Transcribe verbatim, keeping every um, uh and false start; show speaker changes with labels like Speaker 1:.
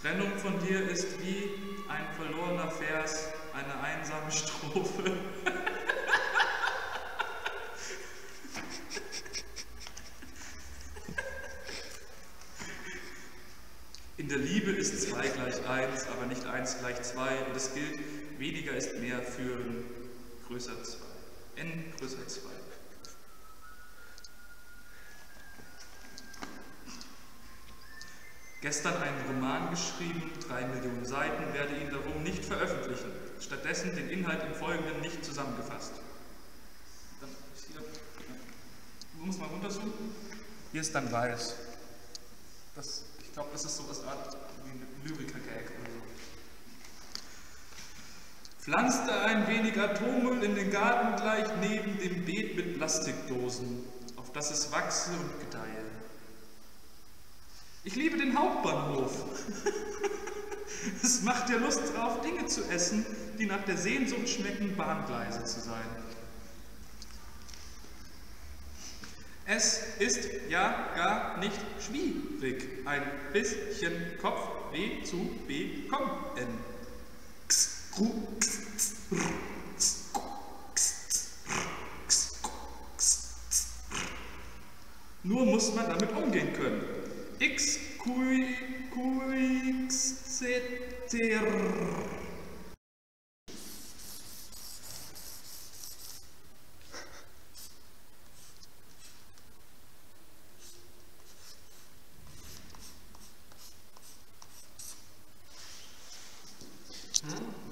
Speaker 1: Trennung von dir ist wie ein verlorener Vers, eine einsame Strophe. In der Liebe ist zwei gleich eins, aber nicht eins gleich zwei. Und es gilt, weniger ist mehr für n größer zwei. N größer zwei. Gestern einen Roman geschrieben, drei Millionen Seiten, werde ihn darum nicht veröffentlichen. Stattdessen den Inhalt im Folgenden nicht zusammengefasst. Dann ist hier, du musst mal runterzoomen. Hier ist dann weiß. Das, ich glaube, das ist so eine Art wie ein Lyriker-Gag oder so. Pflanzte ein wenig Atommüll in den Garten gleich neben dem Beet mit Plastikdosen, auf das es wachse und gedeihe. Ich liebe den Hauptbahnhof. Es macht dir Lust drauf, Dinge zu essen, die nach der Sehnsucht schmecken, Bahngleise zu sein. Es ist ja gar nicht schwierig, ein bisschen Kopfweh zu bekommen. Nur muss man damit umgehen können. X, Q, Q, X, Z, R.
Speaker 2: Hm?